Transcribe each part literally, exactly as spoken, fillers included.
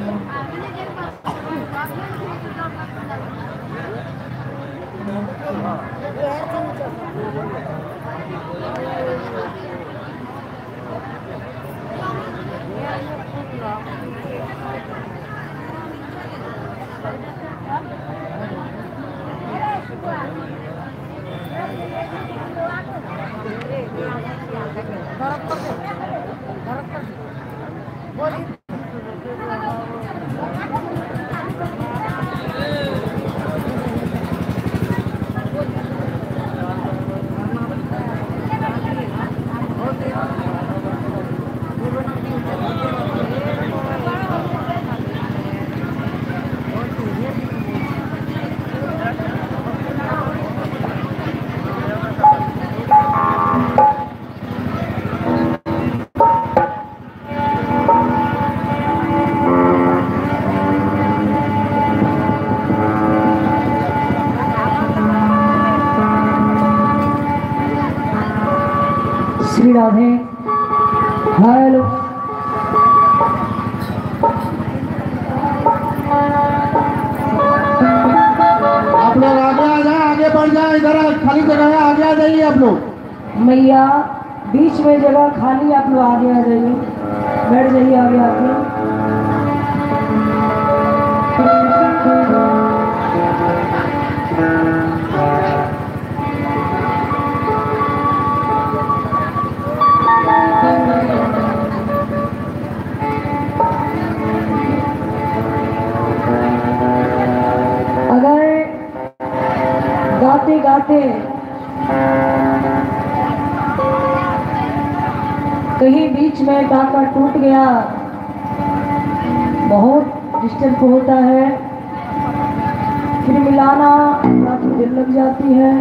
Shri Radhe. Hello आप लोग आगे आ जाए, आगे बढ़ जाए, इधर खाली जगह है, आगे आ जाइए आप लोग। मैया बीच में जगह खाली, आप लोग आगे आ जाइए, बैठ जाइए आगे आके। अगर गाते गाते कहीं बीच में टाका टूट गया, बहुत डिस्टर्ब होता है, फिर मिलाना काफी देर लग जाती है।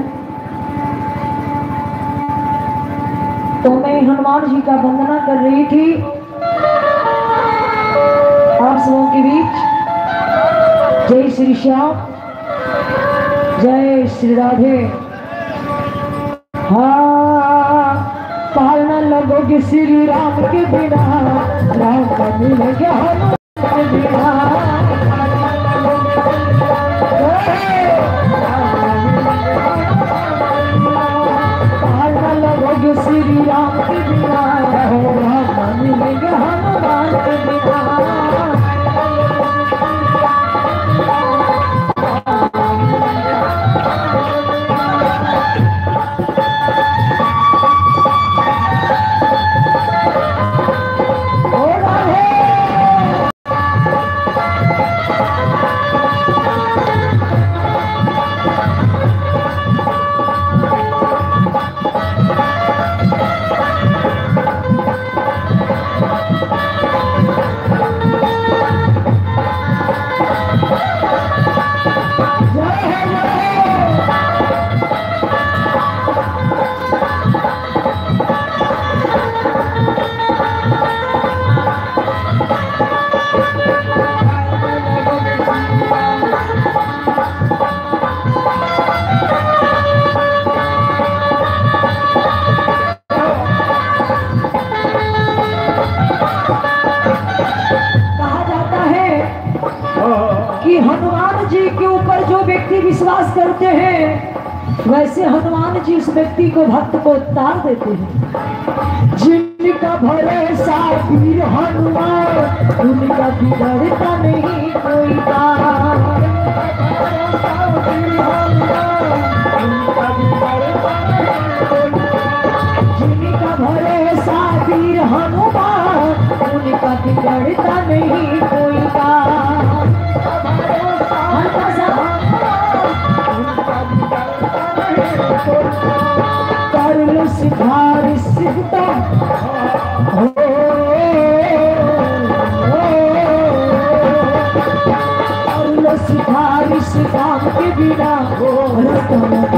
तो मैं हनुमान जी का वंदना कर रही थी आप सबों के बीच। जय श्री श्याम, जय श्री राधे। हाँ, पालना लगोगे श्री राम के बिना, राम का मिलेगा हनुमान के बिना। पालना लगोगे श्री राम के बिना, राम का मिलेगा हनुमान के बिना। हनुमान जी के ऊपर जो व्यक्ति विश्वास करते हैं, वैसे हनुमान जी उस व्यक्ति को, भक्त को तार देते हैं। जिनका भरोसा वीर हनुमान, उनका बिगड़ता नहीं कोई काम। जिनका भरोसा वीर हनुमान, उनका बिगड़ता नहीं कोई काम। कर सिधार सिद्धता हो, कर सिधार सिद्धांत के बिना हो,